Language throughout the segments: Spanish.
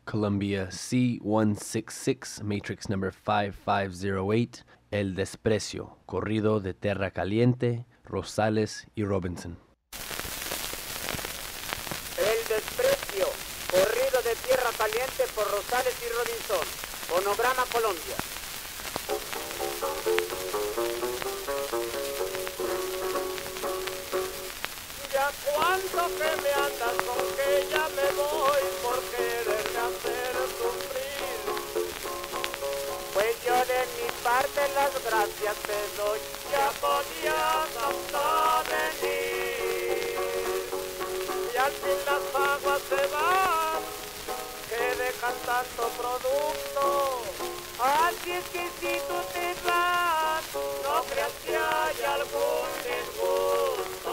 Columbia C166, matrix number 5508, El Desprecio, corrido de Tierra Caliente, Rosales y Robinson. El Desprecio, corrido de Tierra Caliente por Rosales y Robinson, Fonograma Colombia. Ya cuánto que me andas con que ya me voy por quererme hacer sufrir. Pues yo de mi parte las gracias te doy, ya podías hasta venir. Y al fin las aguas se van, que dejan tanto producto. Así es que si tú te vas, no creas que hay algún disgusto.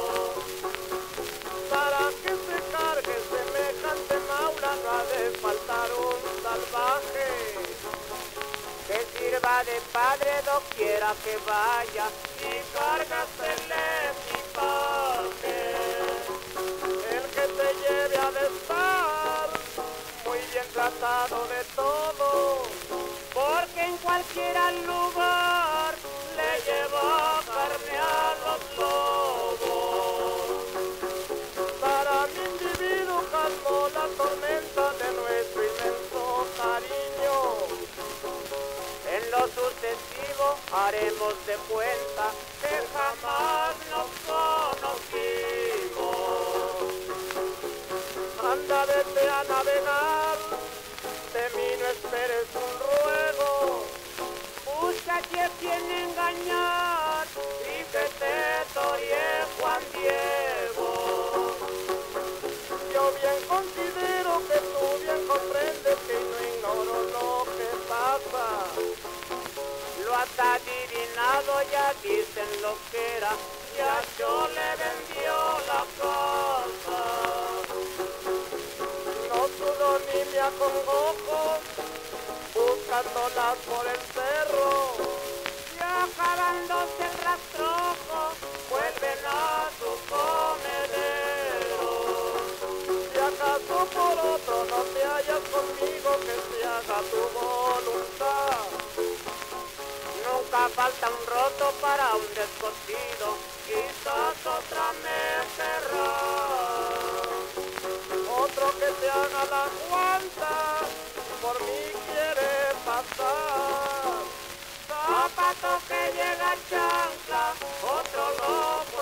Para que se cargue semejante maula no ha de faltar un salvaje que sirva de padre doquiera que vaya y cargas el equipaje. El que te lleve a de estar muy bien tratado de todo, porque en cualquier lugar le lleva carne a los lobos. Para mi individuo calmó la tormenta de nuestro inmenso cariño. En lo sucesivo haremos de cuenta que jamás nos conocimos. Anda, vete a navegar, de mí no esperes un ruego. Busca a quien engañar y que te torie Juan Diego. Yo bien considero que tú bien comprendes que no ignoro lo que pasa. Lo has adivinado, ya dicen lo que era, ya yo le vendió la casa. No sudo ni me acongojo, buscándolas por el cerro. Y acabándose el rastrojo, vuelven a su comedero. Si acaso por otro no te hallas conmigo, que se haga tu voluntad. Nunca falta un roto para un descosido, quizás otra me querrá. Otro que te haga la guanta, por mí quiere pasar. Zapato que llega a chancla, otro no